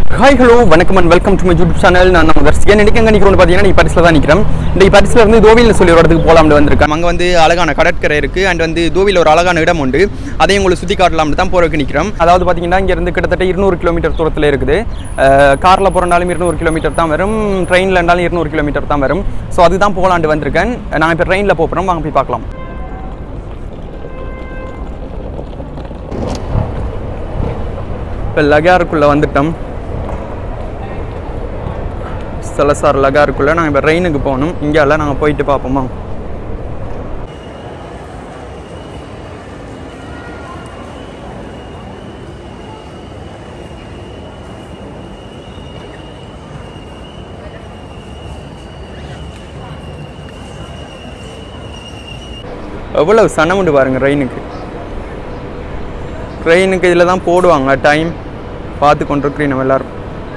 Hi, hello, வணக்கம் and welcome to my YouTube channel. நான் நம்ம தர்சிகன் இன்னைக்கு எங்க நிக்கிறோம்னு பாத்தீங்கன்னா நான் பரிஸ்ல தான் நிக்கிறேன். இந்த பரிஸ்ல இருந்து தோவில்னு சொல்லி ஒரு இடத்துக்கு போலாம்னு வந்திருக்கேன். அங்க வந்து அழகான கடற்கரை இருக்கு and வந்து தோவில்ல ஒரு அழகான இடம் உண்டு. அதை உங்களுக்கு சுத்தி காட்டலாம்னு தான் போறதுக்கு நிக்கிறோம். அதாவது பாத்தீங்கன்னா இங்க இருந்து கிட்டத்தட்ட 200 கிலோமீட்டர் தூரத்துல இருக்குது. கார்ல போறனாலும் 200 கிலோமீட்டர் தான் வரும். ட்ரெயின்ல இருந்தாலும் 200 கிலோமீட்டர் தான் வரும். சோ அதுதான் போலாம்னு வந்திருக்கேன். நான் இப்ப ட்ரெயின்ல போறோம். வாங்க போய் பார்க்கலாம். இப்ப லகாருக்குள்ள வந்துட்டோம். சலசார் லகாருக்குள்ள நாங்கள் இப்போ ட்ரெயினுக்கு போகணும். இங்கேயால நாங்கள் போயிட்டு பார்ப்போமா. எவ்வளவு சனம் உண்டு பாருங்க ட்ரெயினுக்கு. ட்ரெயினுக்கு இதில் தான் போடுவாங்க டைம் பார்த்து கொண்டிருக்கிறீங்க நம்ம எல்லாரும்.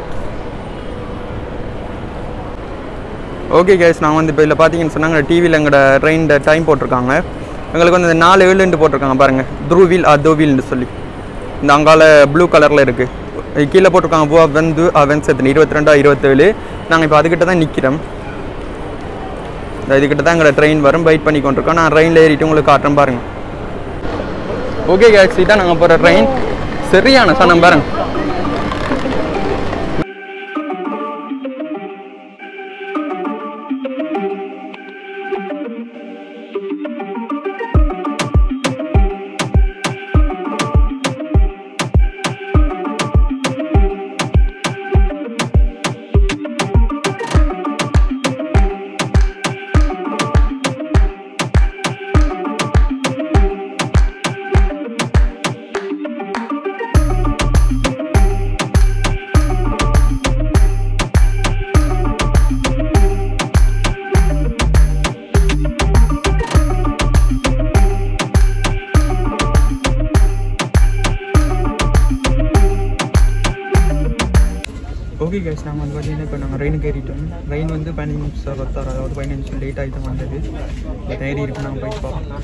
ஓகே கேஸ், நான் வந்து இப்போ இதில் பார்த்தீங்கன்னு சொன்னாங்க டிவியில் எங்களோட ட்ரெயின் டைம் போட்டிருக்காங்க. எங்களுக்கு வந்து 4:07 போட்டிருக்காங்க பாருங்கள். த்ரூவில் தோவில்னு சொல்லி இந்த அங்கால ப்ளூ கலரில் இருக்குது. கீழே போட்டிருக்காங்க வந்து அவன்சத்து 22-27. நாங்கள் இப்போ அதுக்கிட்ட தான் நிற்கிறோம். இதுக்கிட்ட தான் எங்களோட ட்ரெயின் வரும். வெயிட் பண்ணி கொண்டிருக்கோம். நான் ட்ரெயினில் ஏறிட்டு உங்களுக்கு காட்டுறேன் பாருங்கள். ஓகே கேஸ், இதான் நாங்கள் போகிற ட்ரெயின். சரியான சனம் பாருங்கள். ஓகே கைஸ், நாங்கள் வந்து பார்த்தீங்கன்னா இப்போ நாங்கள் ட்ரெயினுக்கு ஏறிட்டோம். ட்ரெயின் வந்து 15 நிமிஷம் வருத்தார், அதாவது 15 நிமிஷம் லேட் ஆகிட்டு வந்தது. இப்போ ஏறி இருக்கு, நாங்கள் போய் பார்ப்போம்.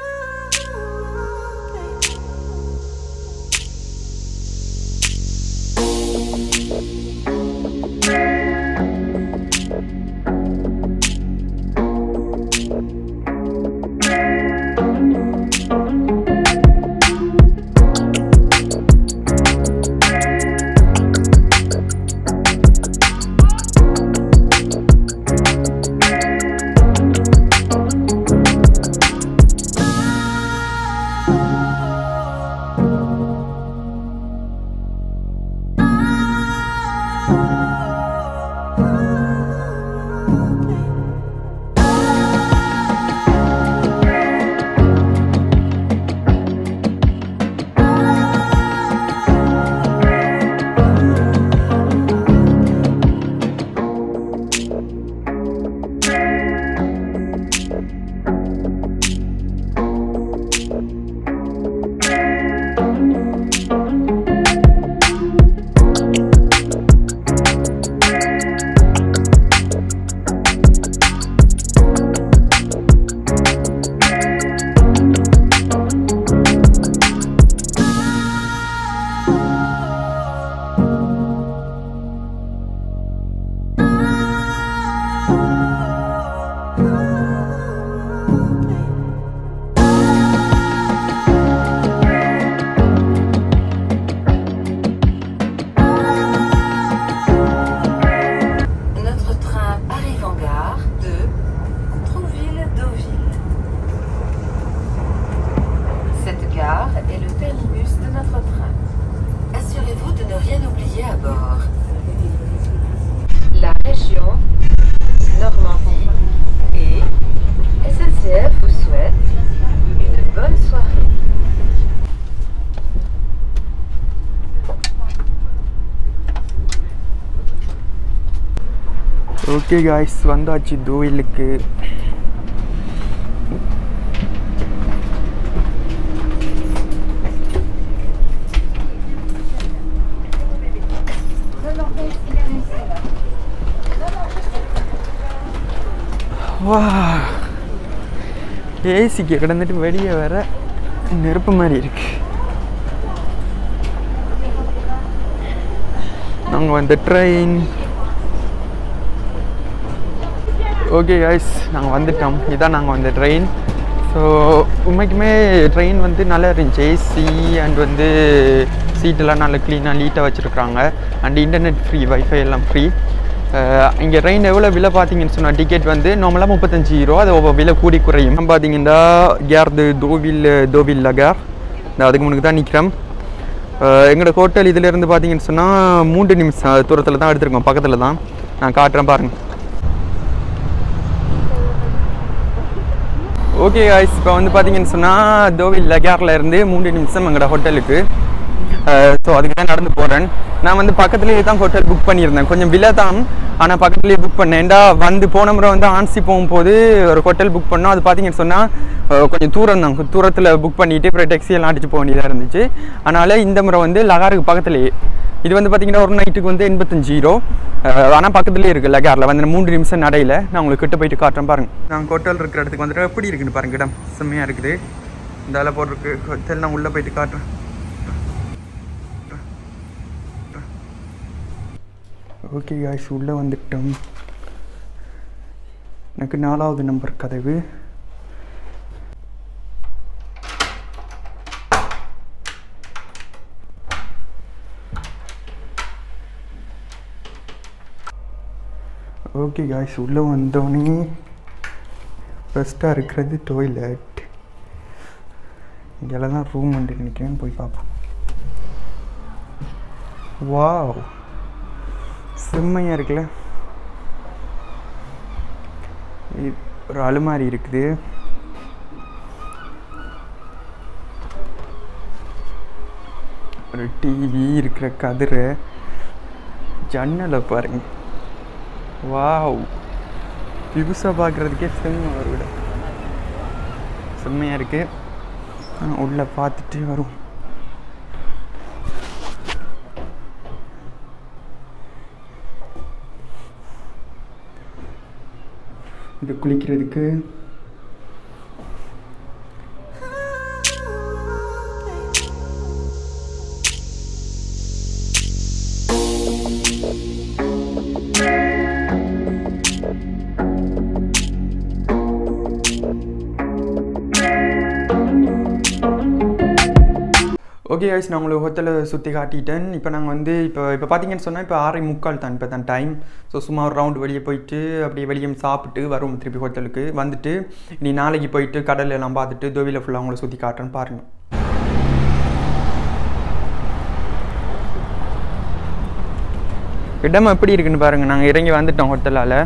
ஓகே காய்ஸ், வந்தாச்சு தோவிலுக்கு. வா, ஏசிக்கு கிடந்துட்டு வெளியே வர நெருப்பு மாதிரி இருக்கு. நாங்கள் வந்து ட்ரெயின். ஓகே கைஸ், நாங்கள் வந்துட்டோம். இதான் நாங்கள் வந்து ட்ரெயின். ஸோ உண்மைக்குமே ட்ரெயின் வந்து நல்லா இருந்துச்சு. ஏசி அண்ட் வந்து சீட்டெல்லாம் நல்லா க்ளீனாக நீட்டாக வச்சுருக்குறாங்க. அண்ட் இன்டர்நெட் ஃப்ரீ, வைஃபை எல்லாம் ஃப்ரீ. இங்கே ட்ரெயின் எவ்வளோ விலை பார்த்தீங்கன்னு சொன்னால் டிக்கெட் வந்து நார்மலாக 35 யூரோ. அது விலை கூடி குறையும். பார்த்தீங்கன்னா கேர் தோவில் கேர் அதுக்கு முன்னுக்கு தான் நிற்கிறோம். எங்களோட ஹோட்டல் இதிலேருந்து பார்த்தீங்கன்னு சொன்னால் 3 நிமிஷம் தூரத்தில் தான் எடுத்துருக்கோம். பக்கத்தில் தான் நான் காட்டுறேன் பாருங்கள். ஓகே காய்ஸ், இப்போ வந்து பார்த்தீங்கன்னு சொன்னால் தோவில் கேரில் இருந்து 3 நிமிஷம் எங்களோட ஹோட்டலுக்கு. ஸோ அதுக்கு தான் நடந்து போகிறேன். நான் வந்து பக்கத்துலேயே தான் ஹோட்டல் புக் பண்ணியிருந்தேன். கொஞ்சம் விலை தான், ஆனால் பக்கத்துலேயே புக் பண்ணேன். ஏண்டா வந்து போன முறை வந்து ஆன்சி போகும்போது ஒரு ஹோட்டல் புக் பண்ணோம். அது பார்த்தீங்கன்னு சொன்னால் கொஞ்சம் தூரம் தான். தூரத்தில் புக் பண்ணிவிட்டு அப்புறம் டெக்ஸியெல்லாம் அடிச்சு போக வேண்டியதாக இருந்துச்சு. அதனால் இந்த முறை வந்து லகாருக்கு பக்கத்துலேயே. இது வந்து பார்த்தீங்கன்னா ஒரு நைட்டுக்கு வந்து 85 யூரோ. ஆனால் பக்கத்துலேயே இருக்குது லகாரில் வந்து 3 நிமிஷம் நடையில். நான் உங்களுக்கு கிட்ட போயிட்டு காட்டுறேன் பாருங்கள். நாங்கள் ஹோட்டல் இருக்கிற இடத்துக்கு வந்துட்டு எப்படி இருக்குன்னு பாருங்கள். இடம் செம்மையாக இருக்குது. இந்த அளவு போட்டிருக்கு ஹோட்டல். நான் உள்ளே போயிட்டு காட்டுறேன். ஓகே காய்ஸ், உள்ளே வந்துட்டோம். எனக்கு 4வது நம்பர் கதவு. ஓகே காய்ஸ், உள்ளே வந்தோடனே ஃபஸ்ட்டாக இருக்கிறது டாய்லெட். இங்கெல்லாம் தான் ரூம் வந்து நிற்கிறேன்னு போய் பார்ப்போம். வாவ், செம்மையாக இருக்குல்ல. ஒரு அலுமாரி இருக்குது. ஒரு டிவி இருக்கிற கதிரை. ஜன்னலை பாருங்க. வாவ், புதுசாக பார்க்குறதுக்கே செம்மை ஒரு விட செம்மையாக இருக்குது. உள்ளே பார்த்துட்டு வரும். இது குளிக்கிறதுக்கு. ஓகே கைஸ், நான் உங்களுக்கு ஹோட்டலை சுற்றி காட்டிட்டேன். இப்போ நாங்கள் வந்து இப்போ பார்த்தீங்கன்னு சொன்னால் இப்போ 6:45 தான் இப்போ தான் டைம். ஸோ சும்மா ஒரு ரவுண்டு வெளியே போயிட்டு அப்படியே வெளியே சாப்பிட்டு வரும் திருப்பி ஹோட்டலுக்கு வந்துட்டு. இனி நாளைக்கு போயிட்டு கடல் எல்லாம் பார்த்துட்டு தோவியில் ஃபுல்லாக அவங்கள சுற்றி காட்டுறேன்னு பாருங்கள். இடம் எப்படி இருக்குன்னு பாருங்கள். நாங்கள் இறங்கி வந்துட்டோம் ஹோட்டலால்.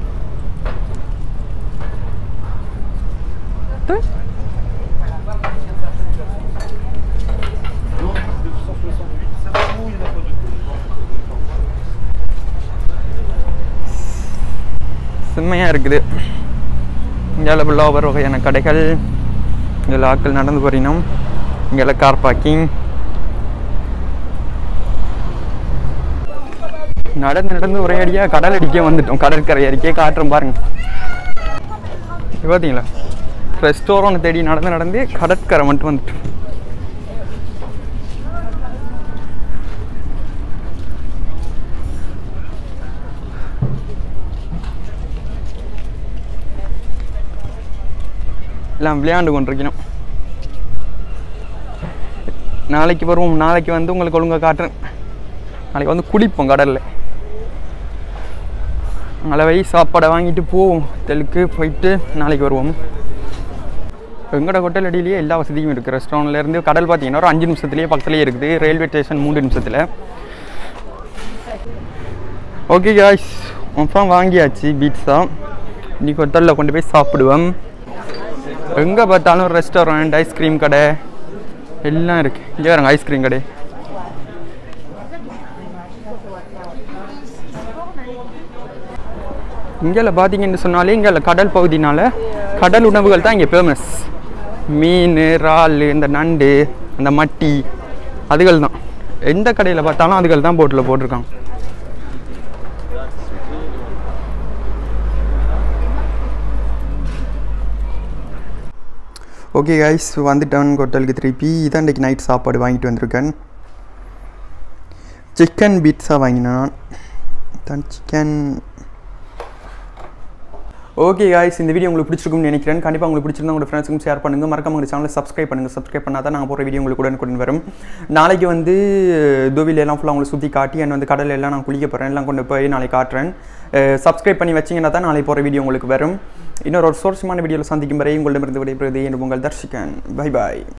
செம்மையாக இருக்குது. இங்கே ஃபுல்லாக ஒவ்வொரு வகையான கடைகள். இங்கே ஆட்கள் நடந்து போறினோம். இங்கே கார் பார்க்கிங். நடந்து ஒரே அடியாக கடல் அடிக்க வந்துட்டோம். கடற்கரை அடிக்கே காட்டுறோம் பாருங்கள். பார்த்தீங்களா, ரெஸ்டாரண்ட் தேடி நடந்து கடற்கரை மட்டும் வந்துட்டோம். எல்லாம் விளையாண்டு கொண்டிருக்கணும். நாளைக்கு வருவோம். நாளைக்கு வந்து உங்களுக்கு ஒழுங்காக காட்டுறேன். நாளைக்கு வந்து குளிப்போம் கடலில். அளவை சாப்பாடை வாங்கிட்டு போவோம். ஹோட்டலுக்கு போயிட்டு நாளைக்கு வருவோம். எங்களோட ஹோட்டல் அடியிலேயே எல்லா வசதியும் இருக்குது. ரெஸ்டாரண்ட்லேருந்து கடல் பார்த்தீங்கன்னா ஒரு 5 நிமிஷத்துலேயே பக்கத்துலேயே இருக்குது. ரயில்வே ஸ்டேஷன் 3 நிமிஷத்தில். ஓகே காய்ஸ், அப்புறம் வாங்கியாச்சு பீட்ஸா. இன்றைக்கி ஹோட்டலில் கொண்டு போய் சாப்பிடுவோம். எங்கே பார்த்தாலும் ரெஸ்டாரண்ட், ஐஸ்கிரீம் கடை எல்லாம் இருக்குது. இங்கே வரங்க ஐஸ்கிரீம் கடை. இங்கே பார்த்தீங்கன்னு சொன்னாலே இங்கே கடல் பகுதினால கடல் உணவுகள் தான் இங்கே ஃபேமஸ். மீன், இறால், இந்த நண்டு, அந்த மட்டி அதுகள் தான். எந்த கடையில் பார்த்தாலும் அதுகள் தான் போட்டில் போட்டிருக்காங்க. ஓகே கைஸ், வந்துட்டேன் ஹோட்டலுக்கு திருப்பி. இதான் இன்றைக்கி நைட் சாப்பாடு வாங்கிட்டு வந்திருக்கேன். சிக்கன் பீட்ஸா வாங்கினான் தான் சிக்கன். ஓகே காய்ஸ், இந்த வீடியோ உங்களுக்கு பிடிச்சிருக்கும்னு நினைக்கிறேன். கண்டிப்பாக உங்களுக்கு பிடிச்சிருந்தா உங்கள் ஃப்ரெண்ட்ஸுக்கும் ஷேர் பண்ணுங்கள். மறக்காம உங்கள் சேனலை சப்ஸ்கிரைப் பண்ணுங்கள். சப்ஸ்கிரைப் பண்ணால் தான் நாங்கள் போகிற வீடியோ உங்களுக்கு உடனுக்குடன் வரும். நாளைக்கு வந்து தோவில் எல்லாம் ஃபுல்லாக உங்களுக்கு சுற்றி காட்டி அண்ட் வந்து கடல் எல்லாம் நான் குளிக்க போகிறேன், எல்லாம் கொண்டு போய் நாளைக்கு காட்டுறேன். சப்ஸ்கிரைப் பண்ணி வச்சிங்கன்னா தான் நாளைக்கு போகிற வீடியோ உங்களுக்கு வரும். இன்னொரு சுவாரஸ்யமான வீடியோவில் சந்திக்கும் வரை உங்களிடமிருந்து விடைபெறுவது என்று உங்கள் தர்ஷிகன். Bye bye.